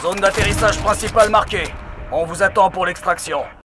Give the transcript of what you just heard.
Zone d'atterrissage principale marquée. On vous attend pour l'extraction.